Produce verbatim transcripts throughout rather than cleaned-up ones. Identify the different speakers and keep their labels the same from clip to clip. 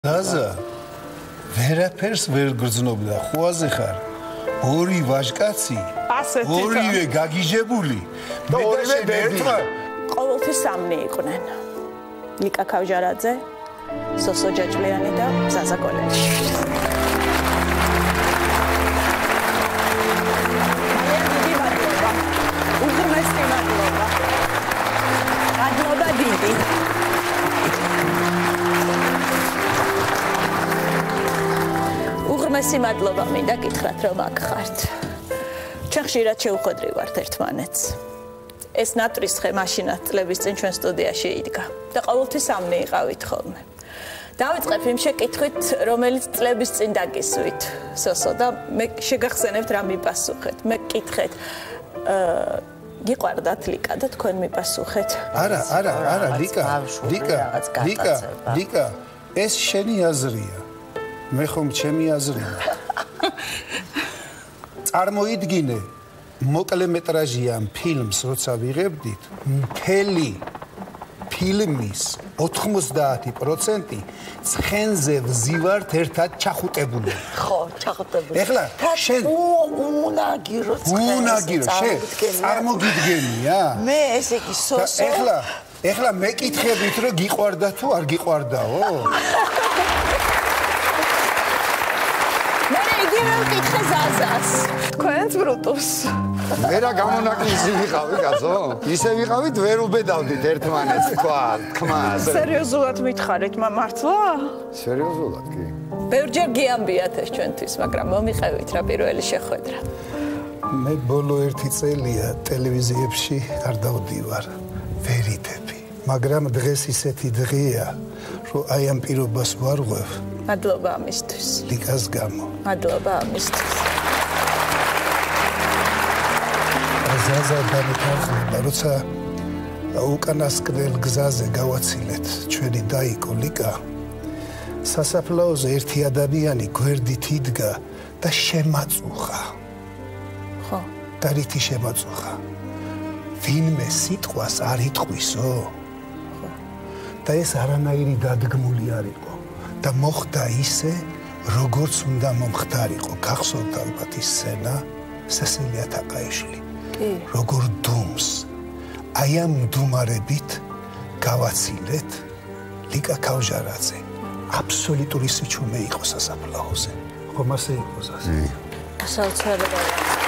Speaker 1: Daza, ვერაფერს ვერ გრძნობდა, ხუაზე ხარ. ორი ვაჟკაცი, ორივე გაგიჟებული,
Speaker 2: და ორივე ერთმა.
Speaker 3: ყოველთვის სამნი იყვნენ. ნიკა ქავჟარაძე, სოსო ჯაჭვლიანი და ზაზა კოლელი. ძალიან დიდი მადლობა. უღრმესი მადლობა. მადლობა დიდი. უღრმესი მადლობა მინდა გითხრათ რომ აქ ხართ. ჩვენ ხშირად შევხვედრი ვართ ერთმანეთს. ეს ნატრისხე მაშინაც წლების წინ ჩვენ სტუდიაში იდგა და ყოველთვის სამნი იყავით ხოლმე. დავიწყებ იმ შეკითხვით, რომელიც წლების წინ დაგისვით, სოსო და მე შეგახსენებთ რა მიპასუხეთ. მე გკითხეთ, აა გიყვარდათ ლიკა და თქვენ მიპასუხეთ.
Speaker 1: არა, არა, არა, ლიკა, ლიკა, ლიკა, ლიკა, ეს შენი აზრია. მე ხომ ჩემი აზრია. წარმოიდგინე მოკლე მეტრაჟიან ფილმს როცა ვიღებდით, მთელი ფილმის ოთხმოცდაათი პროცენტი ცხენზე ვზივართ ერთად ჩახუტებული.
Speaker 4: ხო, ჩახუტებული.
Speaker 1: ეხლა შენ
Speaker 4: უნაგირო ცხენზე.
Speaker 1: უნაგირო, შენ წარმოგიდგენია?
Speaker 4: მე ესე იგი სოსო.
Speaker 1: ეხლა, ეხლა მეკითხებით რომ გიყვარდა თუ არ გიყვარდაო?
Speaker 3: მე იგივე ვკითხე ზაზას. თქვენც ბრუტუს.
Speaker 2: მე რა გამონაკლისი ვიყავი, კაცო? ისე ვიყავით, ვერ უბედავდით ერთმანეთს, თქვა, თქმას.
Speaker 3: სერიოზულად მითხარით, მართლა?
Speaker 2: სერიოზულად კი.
Speaker 3: ბევრჯერ გიამბიათ ეს ჩვენთვის, მაგრამ მომიყევით რა პირველი შეხვედრა.
Speaker 1: მე ბოლო ერთი წელია ტელევიზიებში არ დავდივარ, ვერიდები. მაგრამ დღეს ისეთი დღეა, რომ აი ამ პირობას ვარღვევ.
Speaker 3: მადლობა ამისთვის.
Speaker 1: ლიკას გამო.
Speaker 3: მადლობა ამისთვის.
Speaker 1: ზაზა დამეთანხმება, როცა უკანასკნელ გზაზე გავაცილეთ ჩვენი დაიკო ლიკა, სასაფლაოზე ერთი ადამიანი გვერდით იდგა და შემაწუხა.
Speaker 3: ხო.
Speaker 1: და რითი შემაწუხა? ვინმე სიტყვას არ იტყვისო?
Speaker 3: ხო.
Speaker 1: და ეს არანაირი დადგმული არ იყო და მოხდა ისე, როგორც უნდა მომხდარიყო. გახსოვთ ალბათ ის სცენა, სესილია თაყაიშვილი. როგორ დუმს აი ამ მდუმარებით გავაცილეთ ლიკა ქავჟარაძე აბსოლუტური სიჩუმე იყო სასაფლაოზე. ხომ ასე იყო ზაზა?
Speaker 3: საოცარია.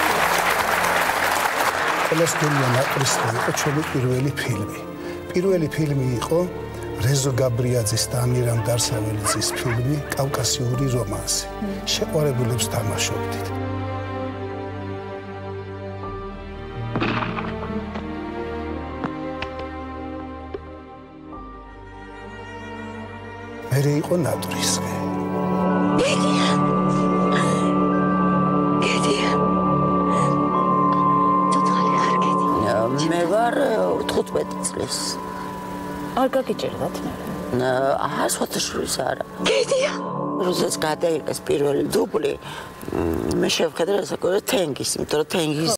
Speaker 1: ყველასკენია ნატრისხე იყო ჩვენი პირველი ფილმი. პირველი ფილმი იყო რეზო გაბრიაძის და ამირამ დარსაველიძის ფილმი კავკასიური რომანსი. შეყვარებულებს თამაშობდით. მერე იყო ნატრისხე.
Speaker 4: გედია. გედია. თოთალი არ გედია. მე ვარ თხუთმეტი წლის.
Speaker 3: არ გაგიჭირდათ მე.
Speaker 4: აა სვათაშვილის არა. გედია. როდესაც გადაიღეს პირველი დუბლი, მე შევხედე, რომ საკუთარ თენგის, იმიტომ რომ თენგის